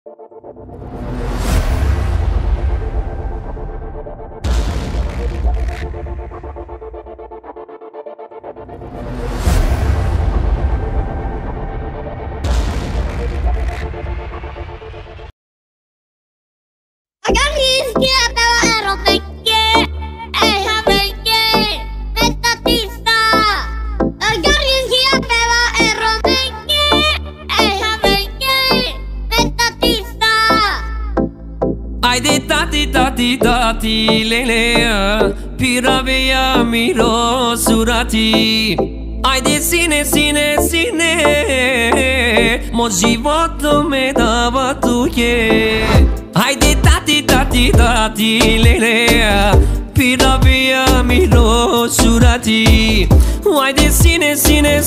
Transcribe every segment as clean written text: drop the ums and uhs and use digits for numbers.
Tati lelea Piravea miro surati Ajde sine Moj život me dava tuke Ajde tati lelea Piravea miro surati Ajde sine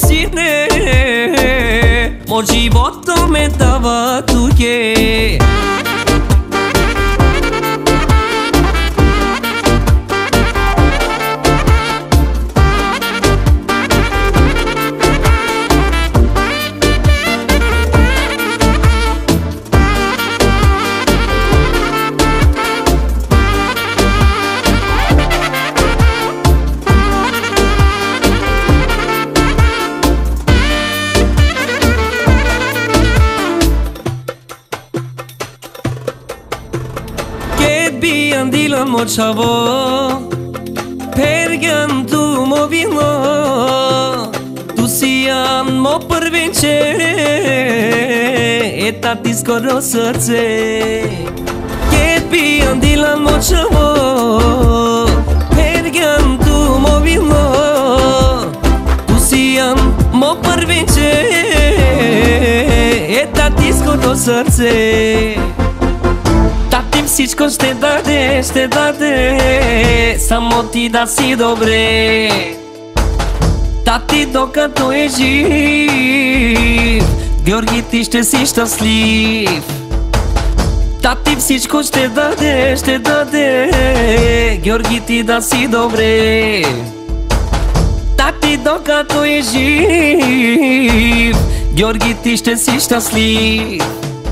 Moj život me dava tuke Andila mochavo Pergan tu mo vino Tu sian mo prvince E tati skoro srce Kepi andila mochavo Pergan tu mo vino Tu sian mo prvince E tati skoro srce Всичко ще даде, само ти да си добре. Тати докато е жив, Георги ти ще си щастлив. Тати всичко ще даде, Георги ти да си добре. Тати докато е жив, Георги ти ще си щастлив.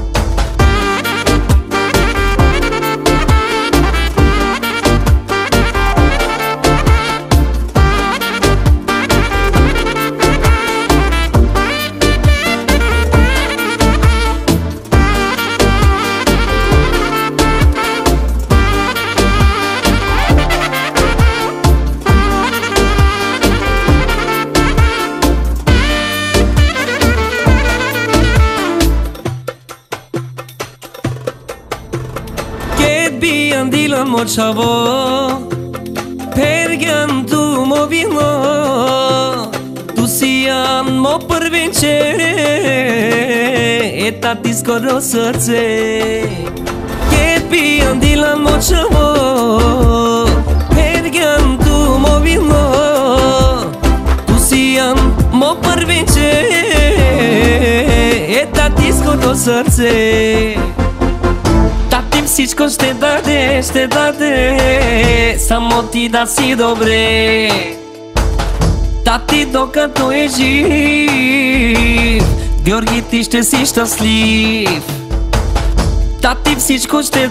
Andila mochavo Pergan tu mo vino Tu sian mo prvince E tati skoro srce Kepi andila mochavo Pergan tu mo vino Tu sian mo prvince E tati skoro srce Всичко ще даде, само ти да си добре. Тати докато е жив, Георги ти ще си щастлив. Тати всичко ще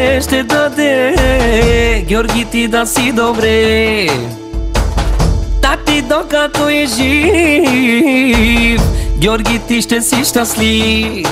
даде, Георги ти да си добре. Тати докато е жив, Георги ти ще си щастлив.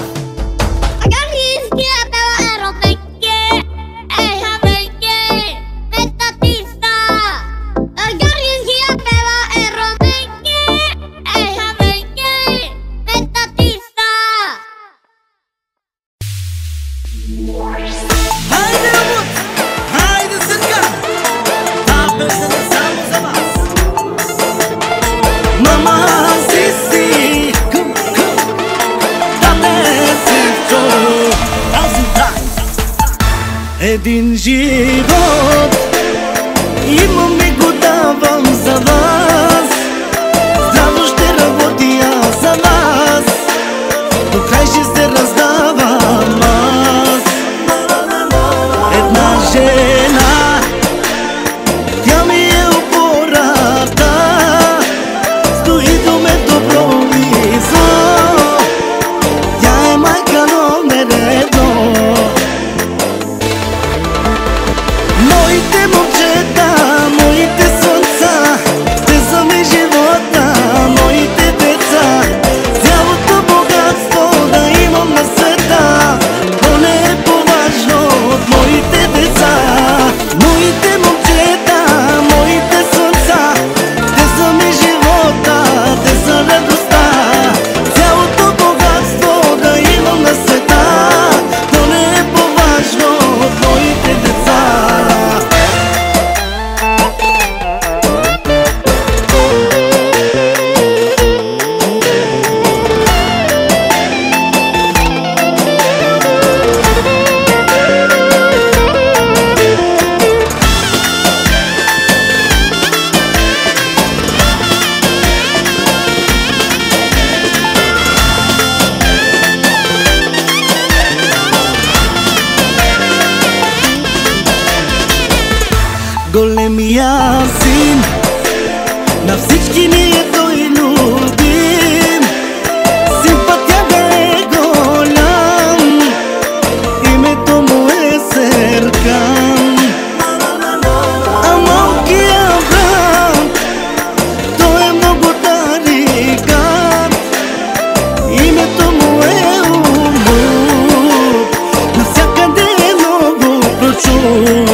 Един живот имаме, го давам за вас. Здраво ще работя за вас, до край ще се раздавам аз. Една жена, тя ми е опората, стои до мен добро и зло. Тя е майка номер едно. големия син. На всички ние той любим. Симпатия да е голям, името му е Серкан. А малкия брат, той е много тарикат, името му е Умут. Навсякъде е много прочут.